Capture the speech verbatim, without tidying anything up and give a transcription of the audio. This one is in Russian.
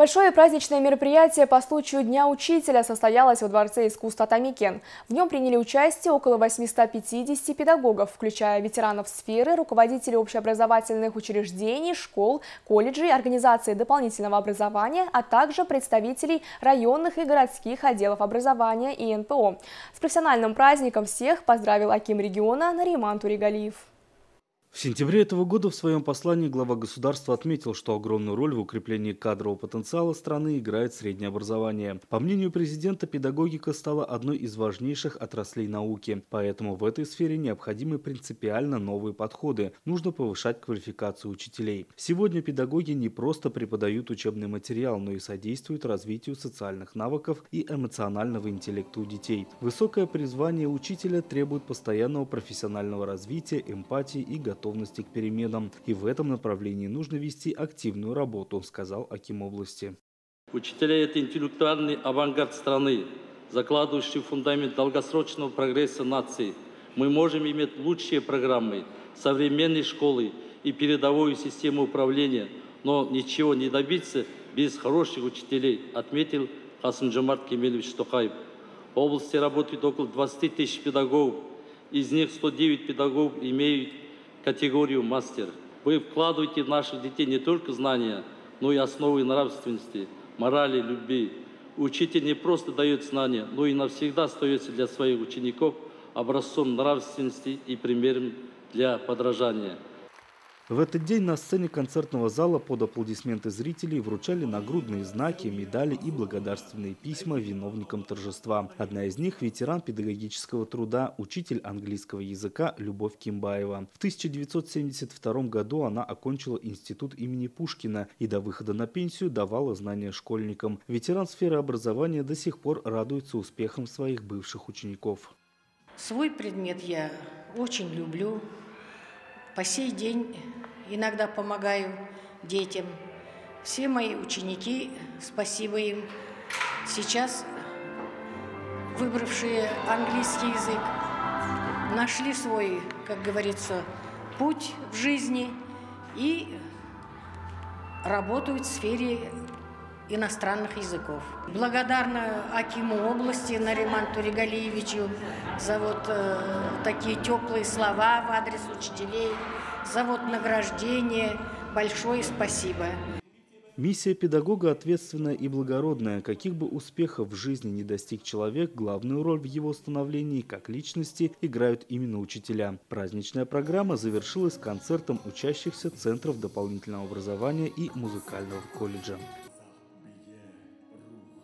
Большое праздничное мероприятие по случаю Дня учителя состоялось во Дворце искусств Атамекен. В нем приняли участие около восьмисот пятидесяти педагогов, включая ветеранов сферы, руководителей общеобразовательных учреждений, школ, колледжей, организаций дополнительного образования, а также представителей районных и городских отделов образования и эн пэ о. С профессиональным праздником всех поздравил аким региона Нариман Туригалиев. В сентябре этого года в своем послании глава государства отметил, что огромную роль в укреплении кадрового потенциала страны играет среднее образование. По мнению президента, педагогика стала одной из важнейших отраслей науки. Поэтому в этой сфере необходимы принципиально новые подходы. Нужно повышать квалификацию учителей. Сегодня педагоги не просто преподают учебный материал, но и содействуют развитию социальных навыков и эмоционального интеллекта у детей. Высокое призвание учителя требует постоянного профессионального развития, эмпатии и готовности готовности к переменам. И в этом направлении нужно вести активную работу, сказал аким области. Учителя – это интеллектуальный авангард страны, закладывающий фундамент долгосрочного прогресса нации. Мы можем иметь лучшие программы, современные школы и передовую систему управления, но ничего не добиться без хороших учителей, отметил Касым-Жомарт Кемелевич Токаев. В области работает около двадцати тысяч педагогов, из них сто девять педагогов имеют категорию мастер. Вы вкладываете в наших детей не только знания, но и основы нравственности, морали, любви. Учитель не просто дает знания, но и навсегда остается для своих учеников образцом нравственности и примером для подражания. В этот день на сцене концертного зала под аплодисменты зрителей вручали нагрудные знаки, медали и благодарственные письма виновникам торжества. Одна из них – ветеран педагогического труда, учитель английского языка Любовь Кимбаева. В тысяча девятьсот семьдесят втором году она окончила институт имени Пушкина и до выхода на пенсию давала знания школьникам. Ветеран сферы образования до сих пор радуется успехам своих бывших учеников. Свой предмет я очень люблю. По сей день иногда помогаю детям. Все мои ученики, спасибо им, сейчас выбравшие английский язык, нашли свой, как говорится, путь в жизни и работают в сфере иностранных языков. Благодарна акиму области Нариману Туригалиевичу за вот э, такие теплые слова в адрес учителей, за вот награждение. Большое спасибо. Миссия педагога ответственная и благородная. Каких бы успехов в жизни не достиг человек, главную роль в его становлении как личности играют именно учителя. Праздничная программа завершилась концертом учащихся центров дополнительного образования и музыкального колледжа.